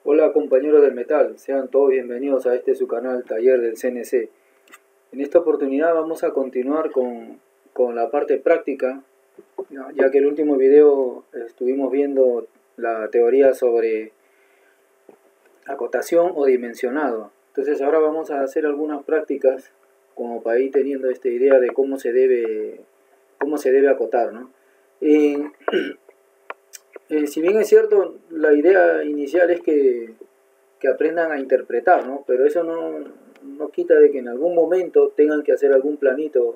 Hola compañeros del metal, sean todos bienvenidos a este su canal Taller del CNC. En esta oportunidad vamos a continuar con la parte práctica, ya que el último video estuvimos viendo la teoría sobre acotación o dimensionado. Entonces ahora vamos a hacer algunas prácticas como para ir teniendo esta idea de cómo se debe acotar, ¿no? Si bien es cierto, la idea inicial es que aprendan a interpretar, ¿no? Pero eso no quita de que en algún momento tengan que hacer algún planito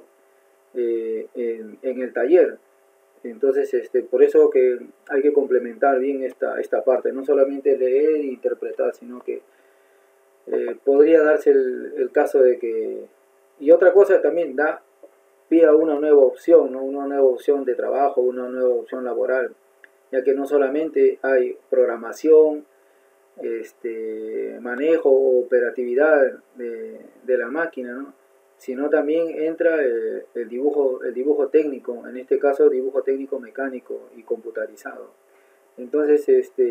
en el taller. Entonces, por eso que hay que complementar bien esta parte, no solamente leer e interpretar, sino que podría darse el caso de que... Y otra cosa también da pie a una nueva opción, ¿no? Una nueva opción de trabajo, una nueva opción laboral, ya que no solamente hay programación, manejo o operatividad de la máquina, ¿no? Sino también entra el dibujo técnico, en este caso dibujo técnico mecánico y computarizado. Entonces,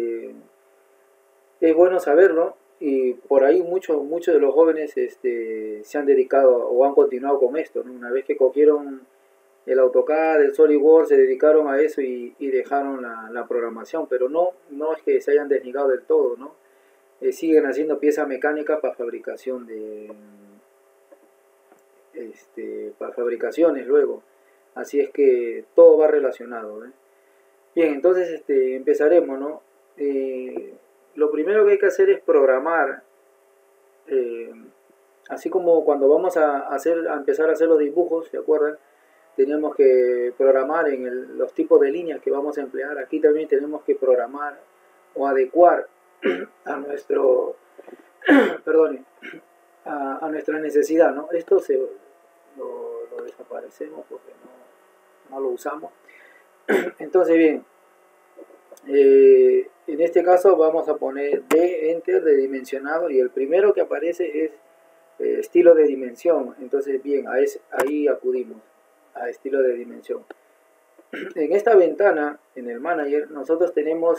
es bueno saberlo y por ahí muchos de los jóvenes se han dedicado o han continuado con esto, ¿no? Una vez que cogieron el AutoCAD, el SolidWorks, se dedicaron a eso y dejaron la programación, pero no es que se hayan desligado del todo, ¿no? Siguen haciendo piezas mecánicas para fabricación para fabricaciones luego. Así es que todo va relacionado, ¿eh? Bien, entonces empezaremos, ¿no? Lo primero que hay que hacer es programar, eh, así como cuando vamos a empezar a hacer los dibujos, ¿se acuerdan? Teníamos que programar en los tipos de líneas que vamos a emplear. Aquí también tenemos que programar o adecuar a nuestro, perdone, a nuestra necesidad, ¿no? Esto lo desaparecemos porque no lo usamos. Entonces, bien, en este caso vamos a poner de enter de dimensionado y el primero que aparece es estilo de dimensión. Entonces, bien, ahí acudimos a estilo de dimensión. En esta ventana, en el manager, nosotros tenemos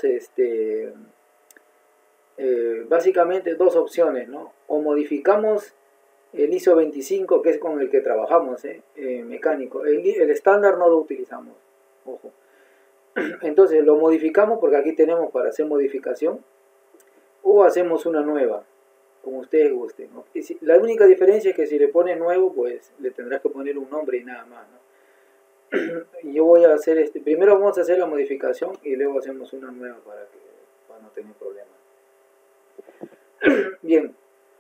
básicamente dos opciones, ¿no? O modificamos el ISO 25, que es con el que trabajamos, mecánico. El estándar no lo utilizamos, ojo. Entonces lo modificamos porque aquí tenemos para hacer modificación, o hacemos una nueva, como ustedes gusten, ¿no? La única diferencia es que si le pones nuevo, pues le tendrás que poner un nombre y nada más, ¿no? Yo voy a hacer primero vamos a hacer la modificación y luego hacemos una nueva para no tener problemas. Bien,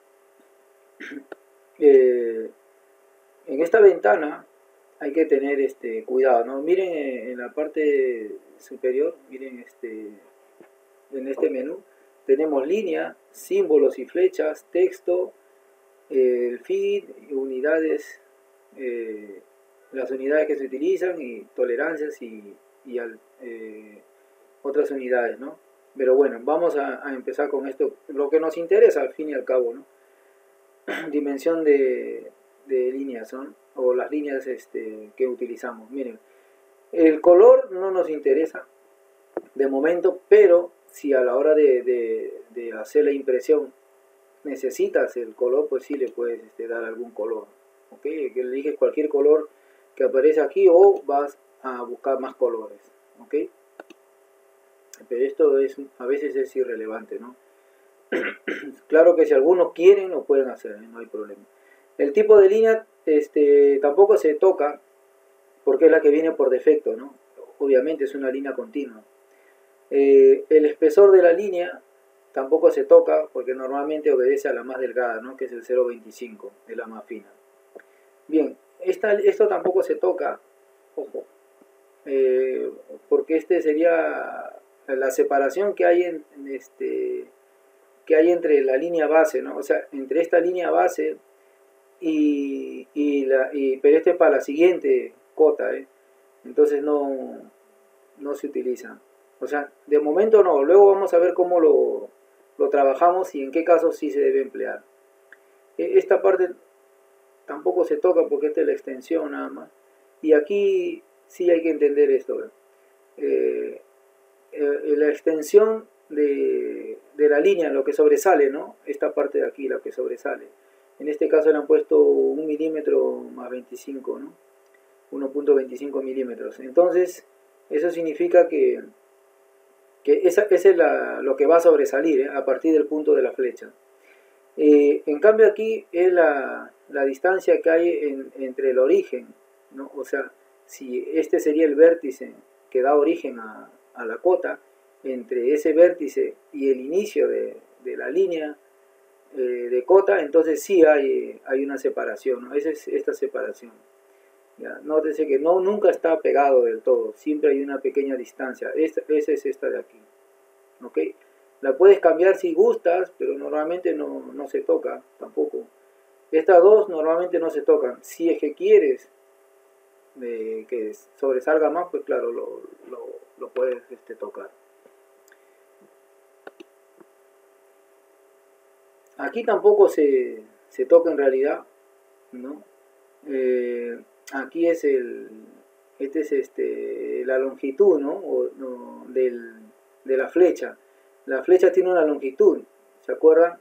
en esta ventana hay que tener cuidado, ¿no? Miren en la parte superior, miren en este menú tenemos línea, símbolos y flechas, texto, el feed, unidades, las unidades que se utilizan y tolerancias y otras unidades, ¿no? Pero bueno, vamos a empezar con esto, lo que nos interesa al fin y al cabo, ¿no? Dimensión de líneas, ¿no? O las líneas que utilizamos. Miren, el color no nos interesa de momento, pero si a la hora de hacer la impresión necesitas el color, pues sí le puedes dar algún color, ¿ok? Que eliges cualquier color que aparece aquí o vas a buscar más colores, ¿ok? Pero esto a veces es irrelevante, ¿no? Claro que si algunos quieren lo pueden hacer, no hay problema. El tipo de línea tampoco se toca porque es la que viene por defecto, ¿no? Obviamente es una línea continua. El espesor de la línea tampoco se toca porque normalmente obedece a la más delgada, ¿no? Que es el 0.25, es la más fina. Bien, esto tampoco se toca, ojo, porque sería la separación que hay que hay entre la línea base, ¿no? O sea, entre esta línea base pero este es para la siguiente cota, ¿eh? Entonces no se utiliza. O sea, de momento no, luego vamos a ver cómo lo trabajamos y en qué casos sí se debe emplear. Esta parte tampoco se toca porque esta es la extensión nada más. Y aquí sí hay que entender esto. La extensión de de la línea, lo que sobresale, ¿no? Esta parte de aquí, la que sobresale. En este caso le han puesto 1 milímetro más 25, ¿no? 1.25 milímetros. Entonces, eso significa que esa es lo que va a sobresalir, ¿eh? A partir del punto de la flecha. En cambio aquí es la distancia que hay entre el origen, ¿no? O sea, si este sería el vértice que da origen a la cota, entre ese vértice y el inicio de la línea de cota, entonces sí hay una separación, ¿no? Esa es esta separación. Ya, nótese que nunca está pegado del todo, siempre hay una pequeña distancia. Esa es esta de aquí. ¿Ok? La puedes cambiar si gustas, pero normalmente no se toca tampoco. Estas dos normalmente no se tocan. Si es que quieres que sobresalga más, pues claro, lo puedes tocar. Aquí tampoco se toca en realidad, ¿no? Aquí es esta es la longitud, ¿no? De la flecha. La flecha tiene una longitud, ¿se acuerdan?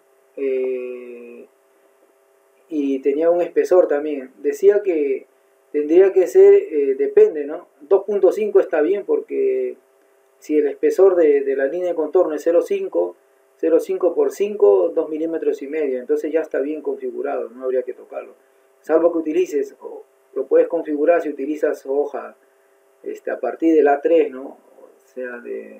Y tenía un espesor también. Decía que tendría que ser, depende, ¿no? 2.5 está bien porque si el espesor de la línea de contorno es 0.5 por 5, 2 milímetros y medio, entonces ya está bien configurado, no habría que tocarlo. Salvo que utilices, lo puedes configurar si utilizas hoja a partir del A3, ¿no? O sea, de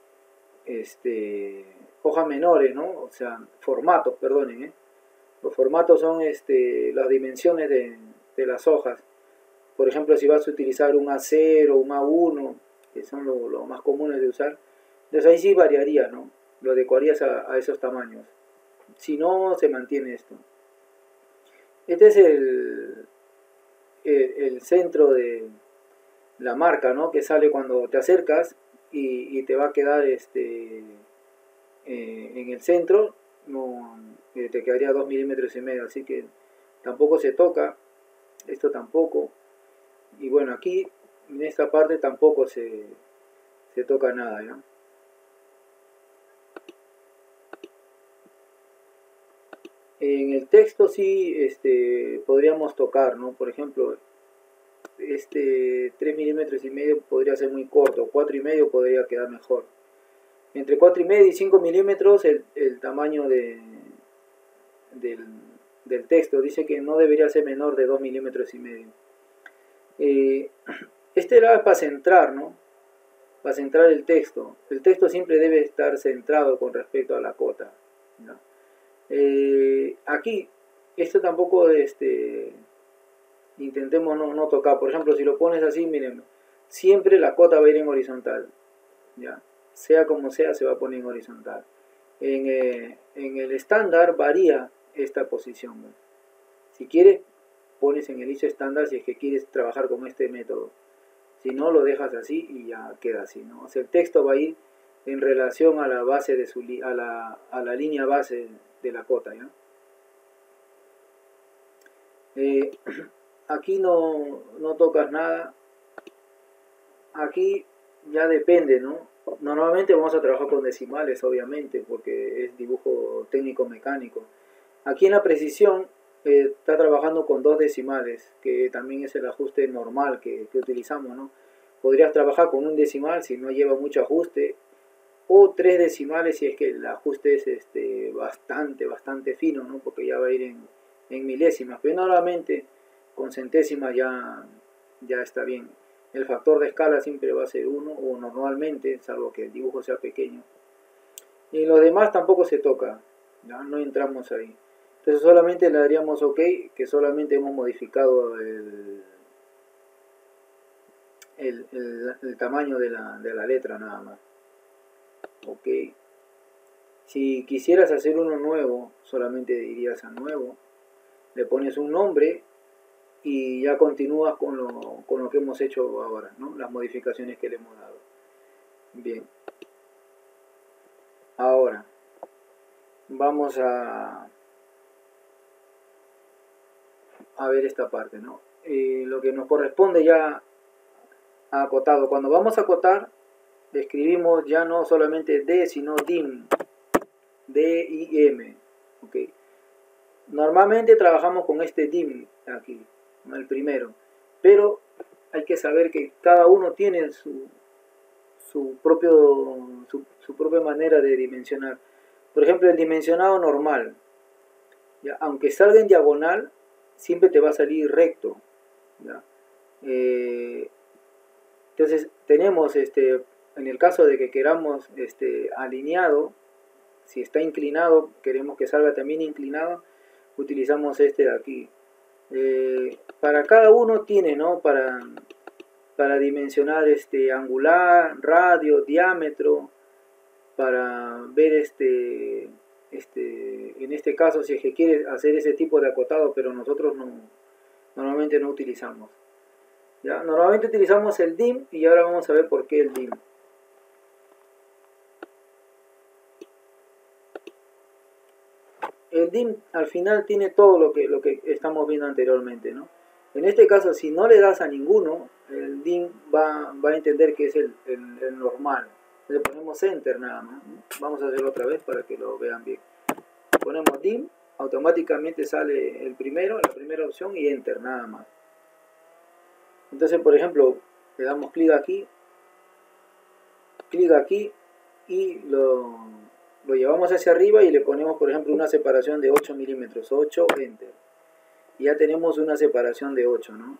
hojas menores, ¿no? O sea, formatos, perdonen, ¿eh? Los formatos son las dimensiones de las hojas. Por ejemplo, si vas a utilizar un A0, un A1, que son los más comunes de usar, entonces ahí sí variaría, ¿no? Lo adecuarías a esos tamaños. Si no, se mantiene esto. Este es el centro de la marca, ¿no? Que sale cuando te acercas y te va a quedar en el centro, no, te quedaría 2 milímetros y medio, así que tampoco se toca, esto tampoco. Y bueno, aquí en esta parte tampoco se toca nada, ¿no? En el texto sí podríamos tocar, ¿no? Por ejemplo, 3 milímetros y medio podría ser muy corto, 4 y medio podría quedar mejor. Entre 4 y medio y 5 milímetros el tamaño del texto. Dice que no debería ser menor de 2 milímetros y medio. Este era para centrar, ¿no? Para centrar el texto. El texto siempre debe estar centrado con respecto a la cota, ¿no? Aquí, esto tampoco intentemos no tocar. Por ejemplo, si lo pones así, miren, siempre la cota va a ir en horizontal, ¿ya? Sea como sea, se va a poner en horizontal. En el estándar varía esta posición, ¿no? Si quieres, pones en el ISO estándar si es que quieres trabajar con este método. Si no, lo dejas así y ya queda así, ¿no? O sea, el texto va a ir en relación a la base de a la línea base de la cota, ¿ya? Aquí no tocas nada. Aquí ya depende, ¿no? Normalmente vamos a trabajar con decimales, obviamente, porque es dibujo técnico mecánico. Aquí en la precisión está trabajando con 2 decimales, que también es el ajuste normal que utilizamos, ¿no? Podrías trabajar con un decimal si no lleva mucho ajuste, o 3 decimales si es que el ajuste es bastante fino, ¿no? Porque ya va a ir en milésimas, pero normalmente con centésimas ya está bien. El factor de escala siempre va a ser 1, o normalmente, salvo que el dibujo sea pequeño. Y los demás tampoco se toca, ¿no? No entramos ahí. Entonces solamente le daríamos OK, que solamente hemos modificado el tamaño de la letra nada más. OK. Si quisieras hacer uno nuevo, solamente dirías a nuevo, le pones un nombre y ya continúas con lo que hemos hecho ahora, ¿no? Las modificaciones que le hemos dado. Bien. Ahora, vamos a ver esta parte, ¿no? Lo que nos corresponde ya acotado. Cuando vamos a acotar, escribimos ya no solamente D, sino DIM. DIM. ¿Ok? Normalmente trabajamos con este DIM aquí, ¿no? El primero, pero hay que saber que cada uno tiene su propia manera de dimensionar. Por ejemplo, el dimensionado normal, ¿ya? Aunque salga en diagonal, siempre te va a salir recto, ¿ya? Entonces tenemos, en el caso de que queramos alineado, si está inclinado, queremos que salga también inclinado, utilizamos este de aquí. Para cada uno tiene, ¿no? Para dimensionar angular, radio, diámetro, para ver en este caso si es que quiere hacer ese tipo de acotado, pero nosotros normalmente no utilizamos. ¿Ya? Normalmente utilizamos el DIM y ahora vamos a ver por qué el DIM. El DIM al final tiene todo lo que estamos viendo anteriormente, ¿no? En este caso, si no le das a ninguno, el DIM va a entender que es el normal. Le ponemos Enter nada más, ¿no? Vamos a hacerlo otra vez para que lo vean bien. Ponemos DIM, automáticamente sale el primero, la primera opción y Enter nada más. Entonces, por ejemplo, le damos clic aquí y lo llevamos hacia arriba y le ponemos, por ejemplo, una separación de 8 milímetros, 8, Enter. Y ya tenemos una separación de 8, ¿no?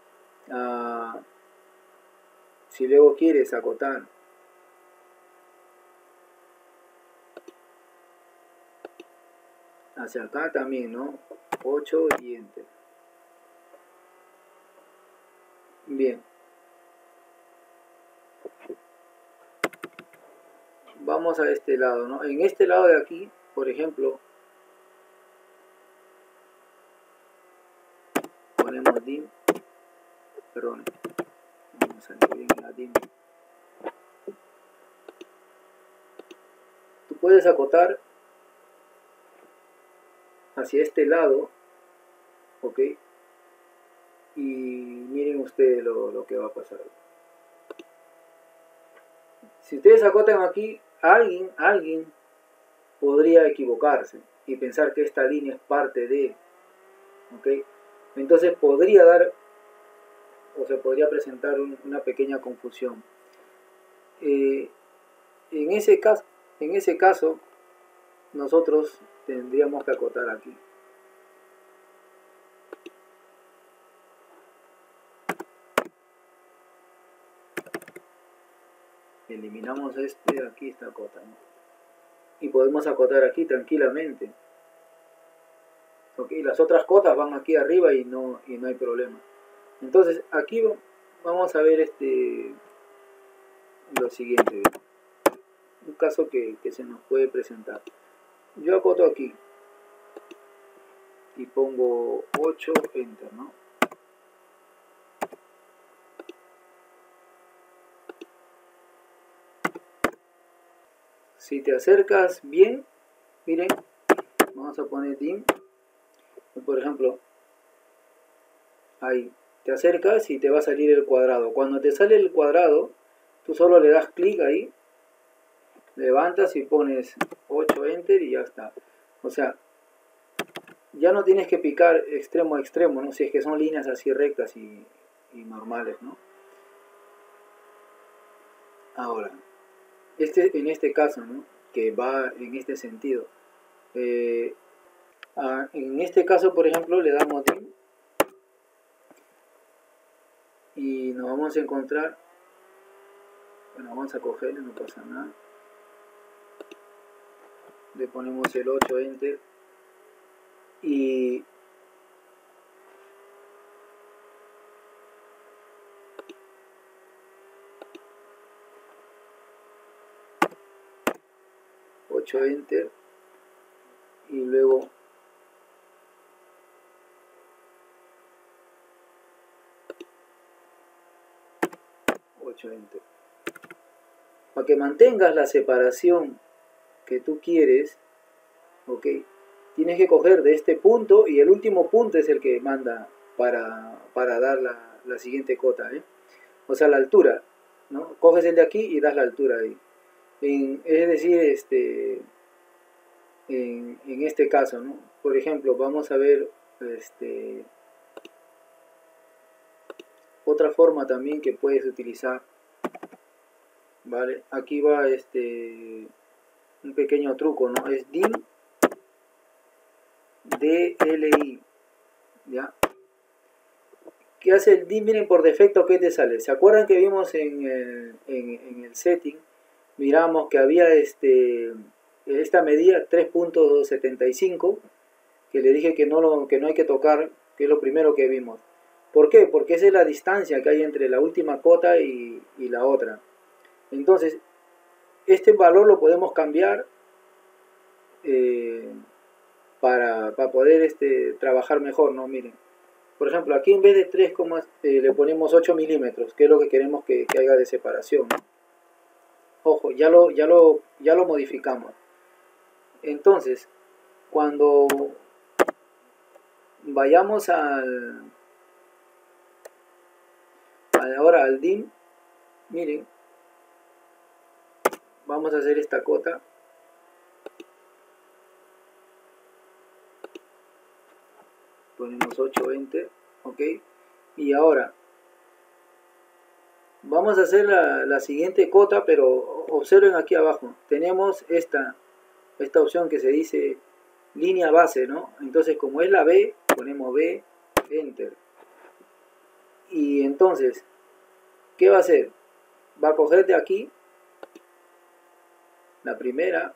Si luego quieres acotar hacia acá también, ¿no? 8 y Enter. Bien. Vamos a este lado, ¿no? En este lado de aquí, por ejemplo, ponemos DIM, perdón, vamos a salir bien la DIM. Tú puedes acotar hacia este lado, ¿ok? Y miren ustedes lo que va a pasar. Si ustedes acotan aquí, alguien podría equivocarse y pensar que esta línea es parte de, ¿ok? Entonces podría dar, o se podría presentar una pequeña confusión. En ese caso, nosotros tendríamos que acotar aquí. Eliminamos aquí está acota, ¿no? Y podemos acotar aquí tranquilamente. Okay, las otras cotas van aquí arriba y no hay problema. Entonces aquí vamos a ver lo siguiente, un caso que se nos puede presentar. Yo acoto aquí y pongo 8, Enter, ¿no? Si te acercas bien, miren, vamos a poner DIM, por ejemplo, ahí, te acercas y te va a salir el cuadrado. Cuando te sale el cuadrado, tú solo le das clic ahí, levantas y pones 8, Enter y ya está. O sea, ya no tienes que picar extremo a extremo, ¿no? Si es que son líneas así rectas y normales, ¿no? Ahora, en este caso, ¿no? Que va en este sentido. En este caso, por ejemplo, le damos DIM y nos vamos a encontrar, bueno, vamos a cogerle, no pasa nada. Le ponemos el 8, Enter y Enter y luego Enter. Para que mantengas la separación que tú quieres, ok, tienes que coger de este punto y el último punto es el que manda para dar la siguiente cota, ¿eh? O sea, la altura, ¿no? Coges el de aquí y das la altura ahí. Es decir, en este caso, ¿no? Por ejemplo, vamos a ver otra forma también que puedes utilizar, ¿vale? Aquí va un pequeño truco, ¿no? Es dim DLI, ¿ya? ¿Qué hace el dim? Miren por defecto qué te sale. ¿Se acuerdan que vimos en el setting? Miramos que había esta medida 3.75, que le dije que no hay que tocar, que es lo primero que vimos. ¿Por qué? Porque esa es la distancia que hay entre la última cota y la otra. Entonces, este valor lo podemos cambiar para poder trabajar mejor, ¿no? Miren, por ejemplo, aquí en vez de 3, le ponemos 8 milímetros, que es lo que queremos que haya de separación, ¿no? Ojo, ya lo modificamos. Entonces, cuando vayamos ahora al dim, miren, vamos a hacer esta cota. Ponemos 8, enter, ok. Y ahora vamos a hacer la siguiente cota, pero observen aquí abajo, tenemos esta opción que se dice línea base, ¿no? Entonces, como es la B, ponemos B, enter. Y entonces, ¿qué va a hacer? Va a coger de aquí la primera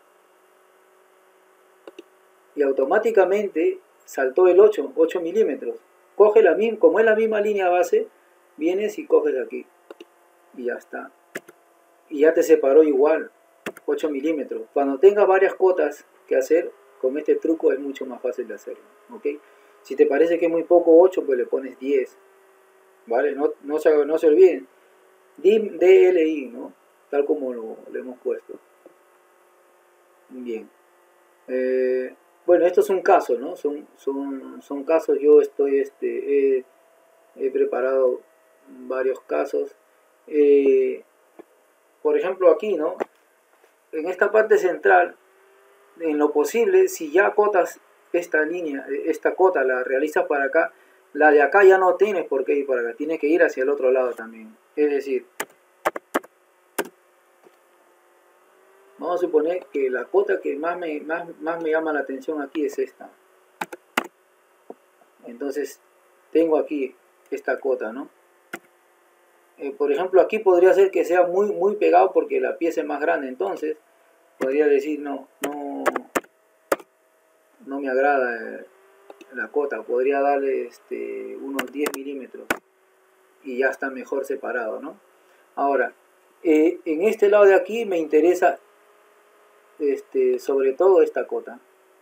y automáticamente saltó el 8 milímetros. Coge la misma, como es la misma línea base, vienes y coges de aquí y ya está. Y ya te separó igual 8 milímetros. Cuando tengas varias cotas que hacer, con este truco es mucho más fácil de hacerlo, ¿ok? Si te parece que es muy poco 8, pues le pones 10, ¿vale? No se olviden, dim DLI, ¿no? Tal como lo hemos puesto. Bien. Bueno, esto es un caso, ¿no? Son casos. Yo he preparado varios casos. Por ejemplo, aquí, ¿no? En esta parte central, en lo posible, si ya acotas esta línea, esta cota la realizas para acá, la de acá ya no tienes por qué ir para acá, tiene que ir hacia el otro lado también. Es decir, vamos a suponer que la cota que más me llama la atención aquí es esta. Entonces, tengo aquí esta cota, ¿no? Por ejemplo, aquí podría ser que sea muy pegado porque la pieza es más grande. Entonces, podría decir, no me agrada la cota. Podría darle unos 10 milímetros y ya está mejor separado, ¿no? Ahora, en este lado de aquí me interesa sobre todo esta cota.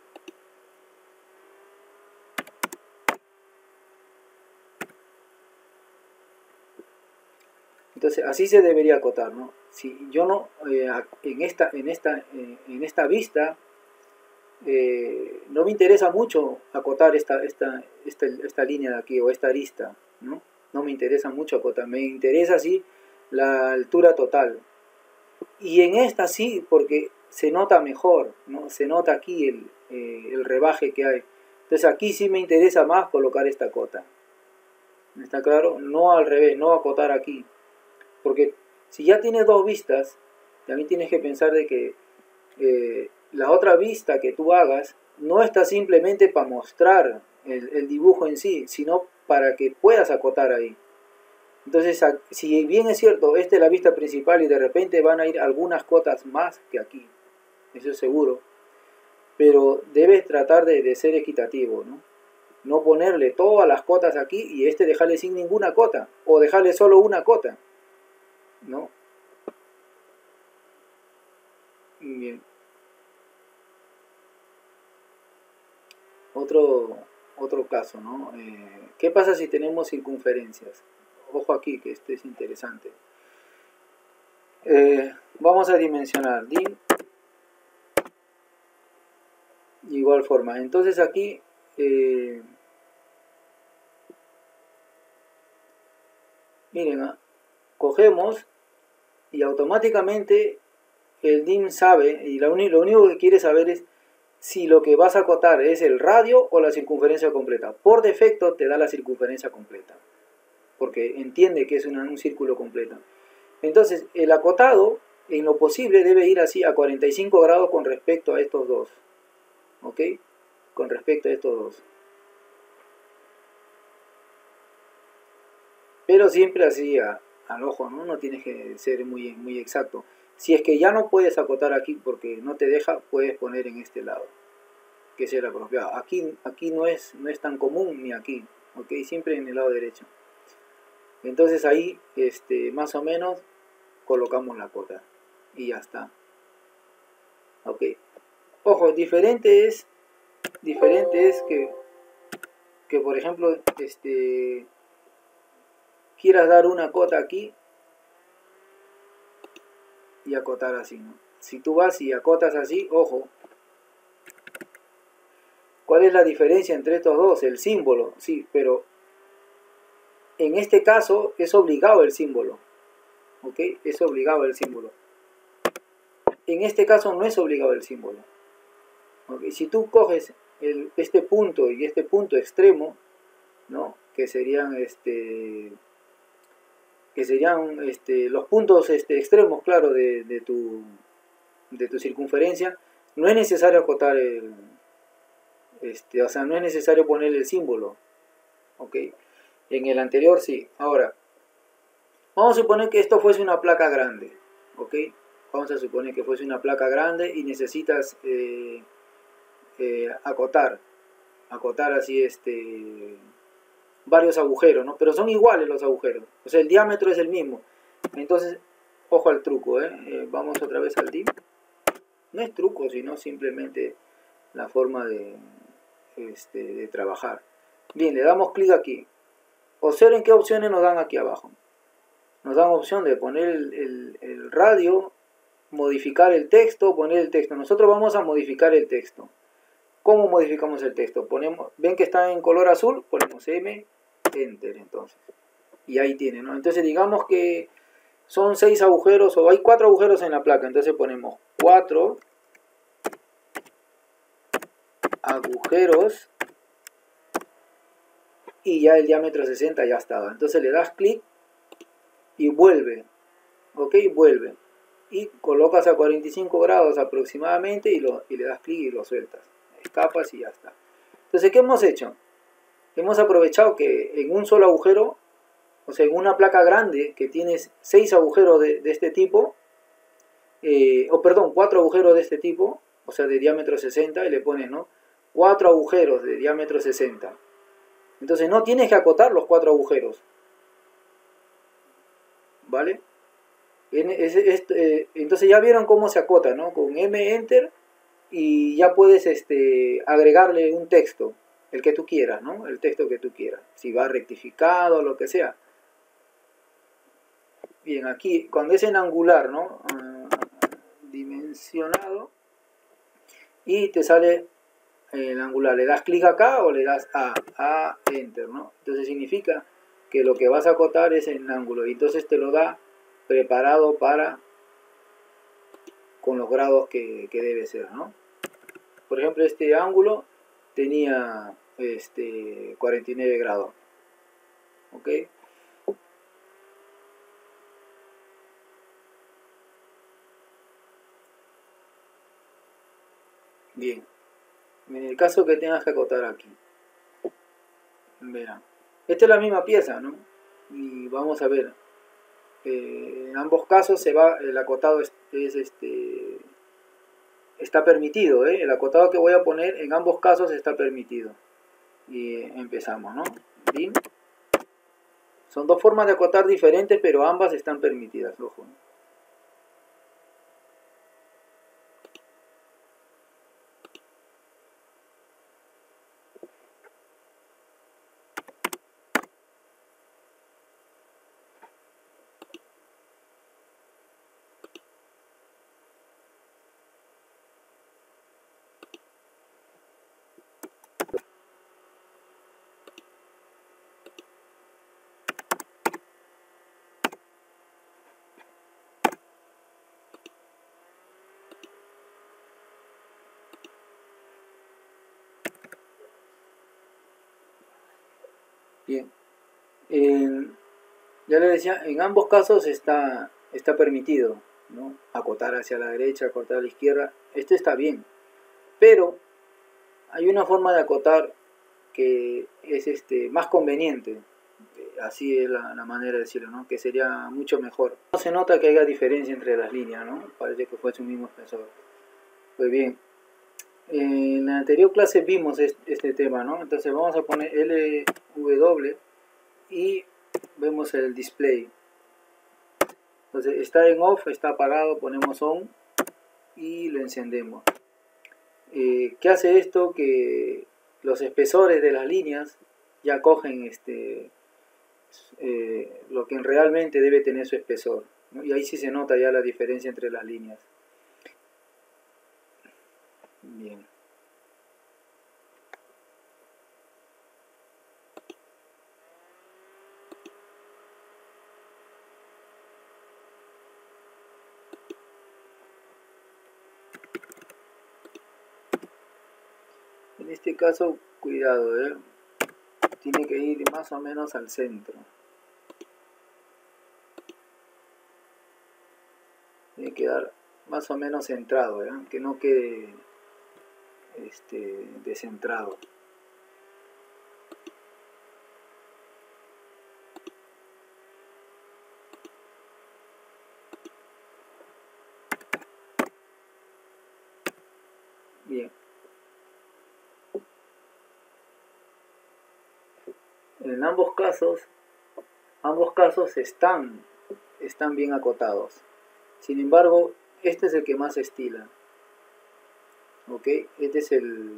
Entonces así se debería acotar, ¿no? Si yo no en esta vista no me interesa mucho acotar esta línea de aquí o esta arista, ¿no? No me interesa mucho acotar, me interesa sí la altura total. Y en esta sí, porque se nota mejor, ¿no? Se nota aquí el rebaje que hay. Entonces aquí sí me interesa más colocar esta cota. ¿Está claro? No al revés, no acotar aquí. Porque si ya tienes dos vistas, también tienes que pensar de que la otra vista que tú hagas no está simplemente para mostrar el dibujo en sí, sino para que puedas acotar ahí. Entonces, si bien es cierto, esta es la vista principal y de repente van a ir algunas cotas más que aquí, eso es seguro, pero debes tratar de ser equitativo, ¿no? No ponerle todas las cotas aquí y dejarle sin ninguna cota, o dejarle solo una cota, ¿no? Bien. Otro caso, ¿no? ¿Qué pasa si tenemos circunferencias? Ojo aquí, que esto es interesante. Vamos a dimensionar dim de igual forma. Entonces aquí miren, cogemos y automáticamente el dim sabe, y lo único que quiere saber es si lo que vas a acotar es el radio o la circunferencia completa. Por defecto te da la circunferencia completa, porque entiende que es un círculo completo. Entonces, el acotado, en lo posible, debe ir así a 45 grados con respecto a estos dos. ¿Ok? Con respecto a estos dos. Pero siempre así al ojo, ¿no? No tienes que ser muy exacto. Si es que ya no puedes acotar aquí porque no te deja, puedes poner en este lado, que es el apropiado. Aquí no es tan común ni aquí, ¿ok? Siempre en el lado derecho. Entonces ahí, más o menos, colocamos la cota y ya está. ¿Ok? Ojo, diferente es que por ejemplo, quieras dar una cota aquí y acotar así, ¿no? Si tú vas y acotas así, ojo, ¿cuál es la diferencia entre estos dos? El símbolo, sí, pero en este caso es obligado el símbolo, ¿ok? Es obligado el símbolo. En este caso no es obligado el símbolo, ¿ok? Si tú coges este punto y este punto extremo, ¿no? Que serían los puntos extremos, claro, de tu circunferencia, no es necesario acotar o sea, no es necesario poner el símbolo, ¿ok? En el anterior sí. Ahora, vamos a suponer que esto fuese una placa grande, ¿ok? Vamos a suponer que fuese una placa grande y necesitas acotar así varios agujeros, ¿no? Pero son iguales los agujeros, o sea, el diámetro es el mismo. Entonces, ojo al truco, vamos otra vez al div. No es truco, sino simplemente la forma de trabajar. Bien, le damos clic aquí. Observen qué opciones nos dan aquí abajo. Nos dan opción de poner el radio, modificar el texto, poner el texto. Nosotros vamos a modificar el texto. ¿Cómo modificamos el texto? Ven que está en color azul, ponemos M, Enter entonces. Y ahí tiene, ¿no? Entonces digamos que son 6 agujeros o hay 4 agujeros en la placa. Entonces ponemos 4 agujeros y ya el diámetro 60 ya estaba. Entonces le das clic y vuelve, ok, vuelve y colocas a 45 grados aproximadamente y le das clic y lo sueltas, escapas y ya está. Entonces, ¿qué hemos hecho? Hemos aprovechado que en un solo agujero, o sea, en una placa grande que tienes 6 agujeros de este tipo, perdón, 4 agujeros de este tipo, o sea, de diámetro 60, y le pones, ¿no? 4 agujeros de diámetro 60. Entonces no tienes que acotar los 4 agujeros, ¿vale? Entonces ya vieron cómo se acota, ¿no? Con M Enter y ya puedes agregarle un texto, el que tú quieras, ¿no? El texto que tú quieras, si va rectificado o lo que sea. Bien, aquí cuando es en angular, ¿no? Dimensionado y te sale el angular, le das clic acá o le das a Enter, ¿no? Entonces significa que lo que vas a acotar es en ángulo y entonces te lo da preparado para con los grados que debe ser, ¿no? Por ejemplo, este ángulo tenía 49 grados, ¿ok? Bien, en el caso que tengas que acotar aquí, verán, esta es la misma pieza, ¿no? Y vamos a ver, en ambos casos el acotado está permitido, el acotado que voy a poner en ambos casos está permitido. Y empezamos, ¿no? Bien. Son dos formas de acotar diferentes, pero ambas están permitidas, ojo. Bien, ya les decía, en ambos casos está permitido, ¿no? Acotar hacia la derecha, acotar a la izquierda, esto está bien, pero hay una forma de acotar que es más conveniente, así es la manera de decirlo, ¿no? Que sería mucho mejor. No se nota que haya diferencia entre las líneas, ¿no? Parece que fuese un mismo espesor. Pues bien, en la anterior clase vimos este tema, ¿no? Entonces vamos a poner LW y vemos el display. Entonces está en off, está apagado, ponemos on y lo encendemos. ¿Qué hace esto? Que los espesores de las líneas ya cogen lo que realmente debe tener su espesor, ¿no? Y ahí sí se nota ya la diferencia entre las líneas. Bien. En este caso, cuidado, tiene que ir más o menos al centro. Tiene que quedar más o menos centrado, que no quede descentrado. Bien. En ambos casos están bien acotados. Sin embargo, este es el que más estila. ¿Ok? Este es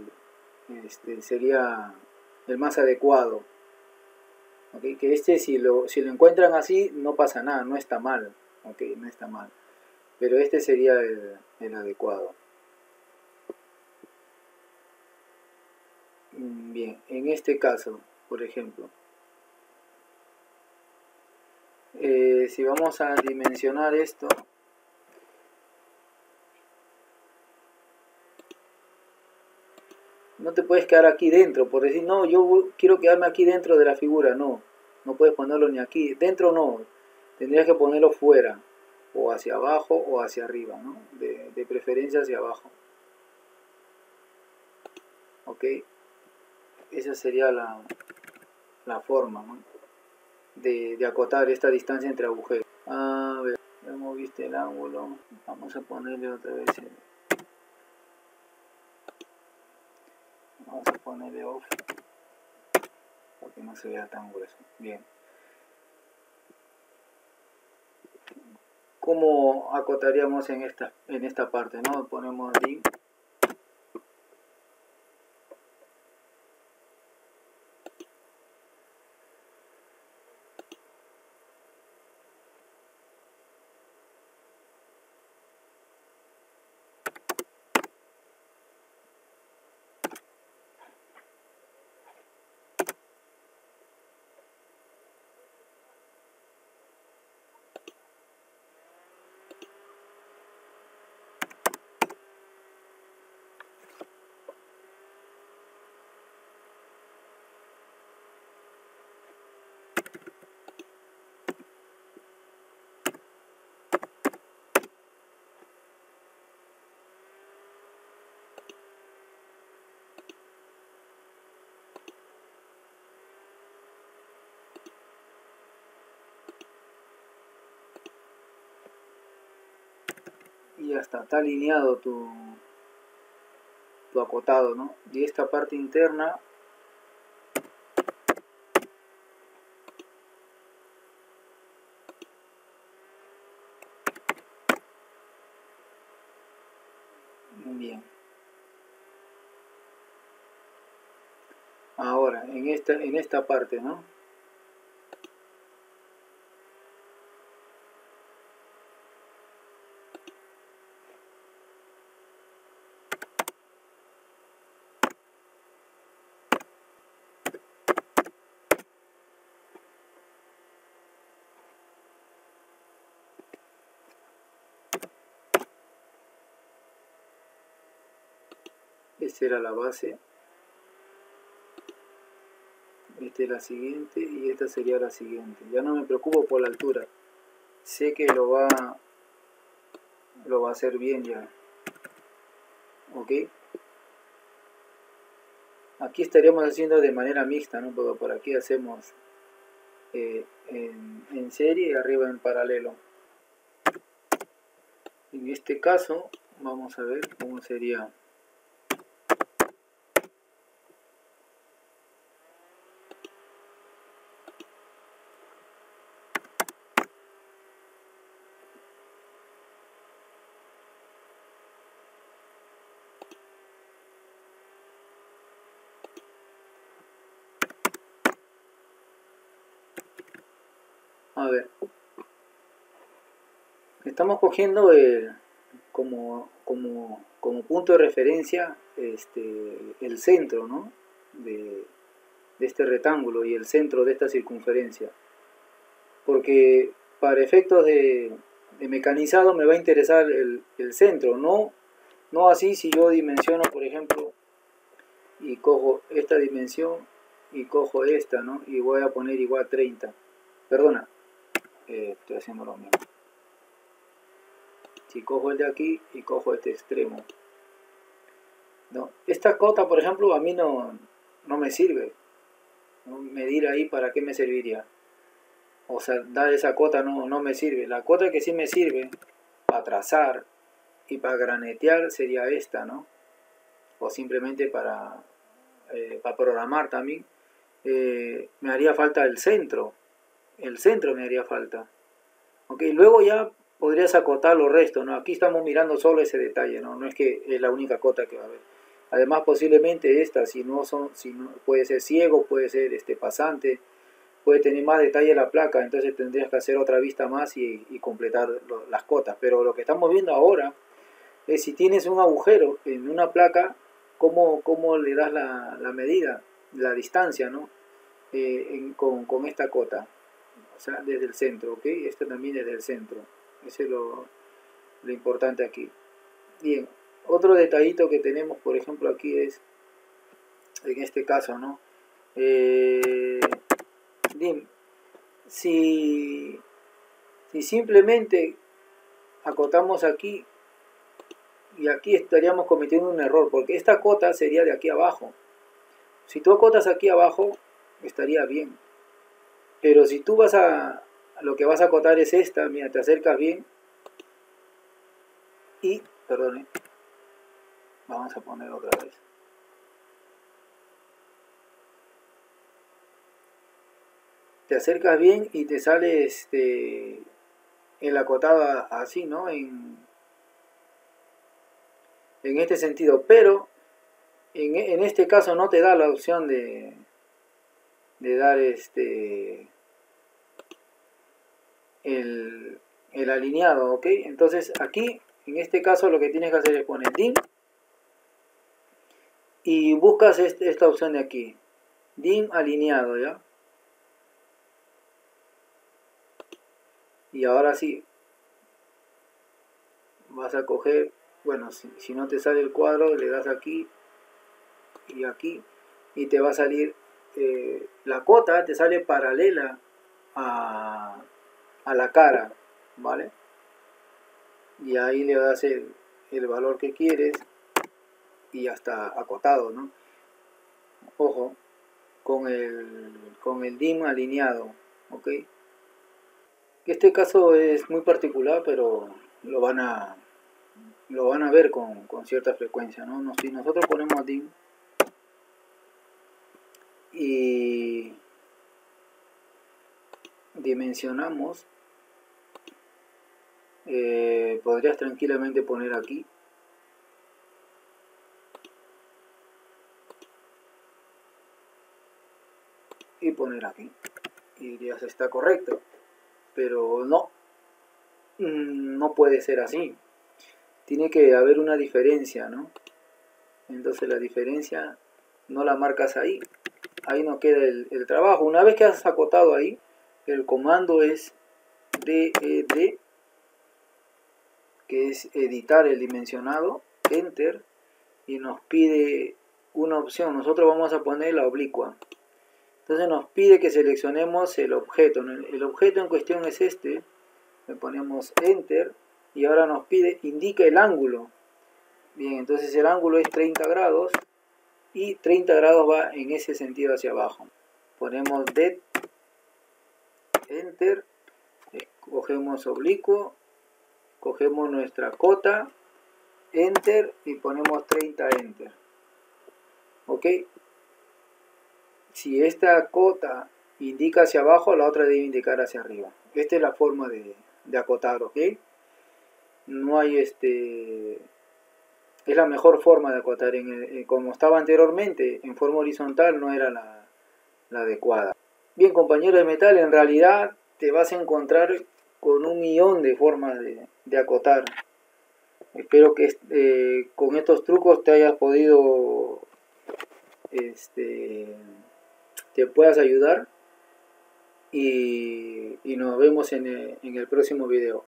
sería el más adecuado. ¿Ok? Que si lo encuentran así, no pasa nada, no está mal. ¿Ok? No está mal. Pero este sería el adecuado. Bien, en este caso, por ejemplo, si vamos a dimensionar esto, no te puedes quedar aquí dentro, por decir, no, yo quiero quedarme aquí dentro de la figura, no puedes ponerlo ni aquí, dentro no, tendrías que ponerlo fuera, o hacia abajo o hacia arriba, ¿no? De preferencia hacia abajo. Ok, esa sería la forma, ¿no? de acotar esta distancia entre agujeros. A ver, ya moviste el ángulo, vamos a ponerle otra vez vamos a ponerle off para que no se vea tan grueso. Bien, ¿cómo acotaríamos en esta parte, no? Ponemos dim. Y ya está alineado tu acotado, ¿no? Y esta parte interna bien. Ahora, en esta parte, ¿no? Esta era la base. Esta esta es la siguiente y esta sería la siguiente. Ya no me preocupo por la altura, sé que lo va a hacer bien ya. Ok, aquí estaríamos haciendo de manera mixta, ¿no? Porque por aquí hacemos en serie y arriba en paralelo. En este caso vamos a ver cómo sería. A ver, estamos cogiendo como punto de referencia el centro, ¿no? de este rectángulo y el centro de esta circunferencia, porque para efectos de mecanizado me va a interesar el centro, no así si yo dimensiono, por ejemplo, y cojo esta dimensión y cojo esta, ¿no? Y voy a poner igual 30. Perdona, estoy haciendo lo mismo. Si cojo el de aquí y cojo este extremo, ¿no? Esta cota, por ejemplo, a mí no me sirve, ¿no? Medir ahí, ¿para qué me serviría? O sea, dar esa cota no me sirve. La cota que sí me sirve para trazar y para granetear sería esta, ¿no? O simplemente para programar también. Me haría falta el centro me haría falta. Ok, luego ya podrías acotar los restos, ¿no? Aquí estamos mirando solo ese detalle, ¿no? No es que es la única cota que va a haber. Además, posiblemente esta, si no, puede ser ciego, puede ser pasante, puede tener más detalle la placa, entonces tendrías que hacer otra vista más y completar las cotas. Pero lo que estamos viendo ahora es si tienes un agujero en una placa, cómo le das la medida, la distancia, ¿no? Con esta cota, o sea, desde el centro, ¿ok? Esto también es del centro, ese es lo importante aquí. Bien, otro detallito que tenemos, por ejemplo, aquí es, en este caso, ¿no? Bien, si simplemente acotamos aquí y aquí estaríamos cometiendo un error, porque esta cota sería de aquí abajo. Si tú acotas aquí abajo, estaría bien. Pero si tú lo que vas a acotar es esta, mira, te acercas bien y, perdone, vamos a poner otra vez. Te acercas bien y te sale el acotado así, ¿no? En este sentido, pero en este caso no te da la opción de dar el alineado, ¿ok? Entonces aquí, en este caso, lo que tienes que hacer es poner DIN y buscas esta opción de aquí, DIN alineado, ¿ya? Y ahora sí, vas a coger, bueno, si no te sale el cuadro, le das aquí y aquí, y te va a salir, la cota te sale paralela a la cara, ¿vale? Y ahí le das el valor que quieres y ya está acotado, ¿no? Ojo, con el DIM alineado, ¿ok? Este caso es muy particular, pero lo van a ver con cierta frecuencia, ¿no? Si nosotros ponemos DIM y dimensionamos, podrías tranquilamente poner aquí y poner aquí y dirías está correcto, pero no puede ser así, tiene que haber una diferencia, ¿no? Entonces la diferencia no la marcas ahí no queda el trabajo. Una vez que has acotado ahí, el comando es DED, que es editar el dimensionado, enter, y nos pide una opción. Nosotros vamos a poner la oblicua. Entonces nos pide que seleccionemos el objeto, ¿no? El objeto en cuestión es este, le ponemos Enter y ahora nos pide, indica el ángulo. Bien, entonces el ángulo es 30 grados y 30 grados va en ese sentido hacia abajo. Ponemos Det, Enter, cogemos oblicuo, cogemos nuestra cota, Enter y ponemos 30, Enter. Ok, si esta cota indica hacia abajo, la otra debe indicar hacia arriba. Esta es la forma de acotar, ok. No hay es la mejor forma de acotar. Como estaba anteriormente, en forma horizontal no era la adecuada. Bien, compañero de metal, en realidad te vas a encontrar con 1.000.000 de formas de acotar. Espero que con estos trucos te hayas podido, te puedas ayudar y nos vemos en el próximo video.